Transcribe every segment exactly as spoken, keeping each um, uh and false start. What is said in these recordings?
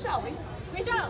shall we? We shall.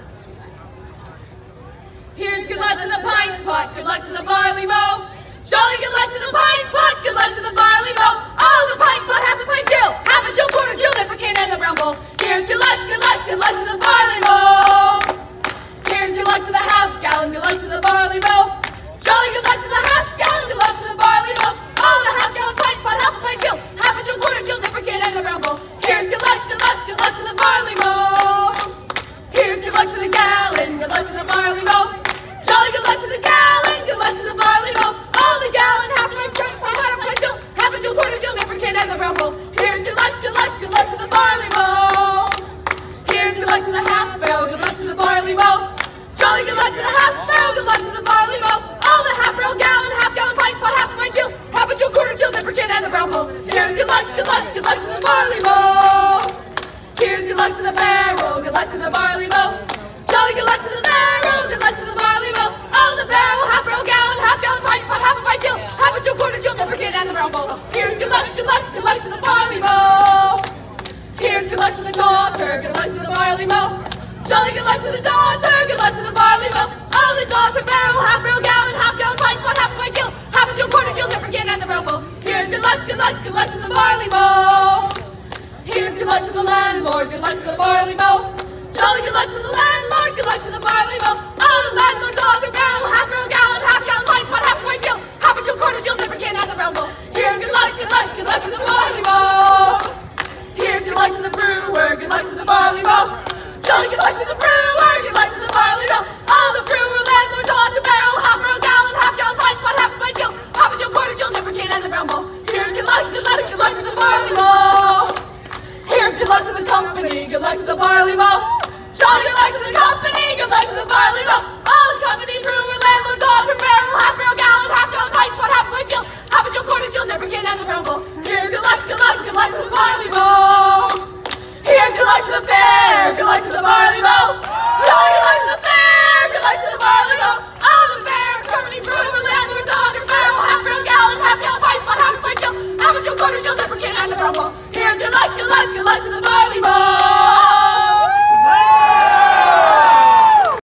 Here's good luck to the pint pot, good luck to the barley mow. Jolly good luck to the pint pot, good luck to the barley mow. Oh, the pint pot, half a pint Jill, half a Jill, quarter Jill, nipperkin, and the brown bowl. Here's good luck, good luck, good luck to the barley mow. Here's good luck to the half gallon, good luck to the barley mow. Jolly good luck to the half gallon, good luck to the barley mow. Oh, the half gallon pint pot, half a pint Jill, half a Jill, quarter Jill, nipperkin, and the brown bowl. Here's good luck, good luck, good luck to the barley mow. Here's good luck to the gallon, good luck to the barley mow. Jolly good luck to the gallon, good luck to the barley mow. Oh, the gallon, half a pint Jill, half a pint Jill, half a Jill, quarter Jill, nipperkin, and the brown bowl. Here's good luck, good luck, good luck to the barley mow. Here's good luck to the half barrel, good luck to the barley mow. Jolly good luck to the half barrel, good luck to the barley mow. Oh, the half barrel, gallon, half gallon, pint pot, half a pint Jill, half a Jill, quarter Jill, nipperkin, and the brown bowl. Here's good luck, good luck, good luck to the barley mow. Here's good luck to the barrel, good luck to the barley mow. Jolly good luck to the barrel, good luck to the barley mow. Oh, the barrel, half barrel, gallon, half gallon, pint pot, half a pint Jill, half a Jill, quarter Jill, nipperkin, and the brown bowl. Here's good luck, good luck, good luck to the barley mow. Here's good luck to the daughter, good luck to the barley mow. Jolly good luck to the daughter, good luck to the barley mow. Oh, the daughter, barrel, half barrel, gallon, half gallon, pint pot, half a pint Jill, half a Jill, quarter Jill, nipperkin, and the brown bowl. Here's good luck, good luck, good luck to the barley mow. Here's good luck to the landlord, good luck to the barley mow. Jolly good luck to the landlord, good luck to the barley mow. Oh, the landlord, daughter, barrel, half barrel, gallon, half gallon, pint pot, half a pint Jill, half a Jill, quarter Jill, nipperkin, and the brown bowl. Here's good luck, good luck, good luck to the barley mow. Here's good luck to the brewer, good luck to the barley mow. Jolly good luck to the brewer, good luck to the barley mow. Oh, the brewer, landlord, daughter, barrel, half barrel, gallon, half gallon, pint pot, half a pint Jill, half a Jill, quarter Jill, nipperkin, and the brown bowl. Here's good luck, good luck, good luck to the barley mow. Here's good luck to the company, good luck to the barley mow. Jolly good luck to the company, good luck to the barley mow. Oh, the company, brewer, landlord, daughter, barrel, half barrel, gallon, half gallon, pint pot, half a pint Jill, half a Jill, quarter Jill, nipperkin, and the brown bowl. Here's good luck, good luck, good luck to the barley mow. Here's good luck to the fair, good luck to the barley mow. Jolly good luck to the fair, good luck to the barley mow. Oh, the fair, company, brewer, landlord, daughter, barrel, half barrel, gallon, half gallon, pint pot, half a pint Jill, half a Jill, quarter Jill, nipperkin, and the brown bowl. Here's good luck, good luck, good luck to the barley mow.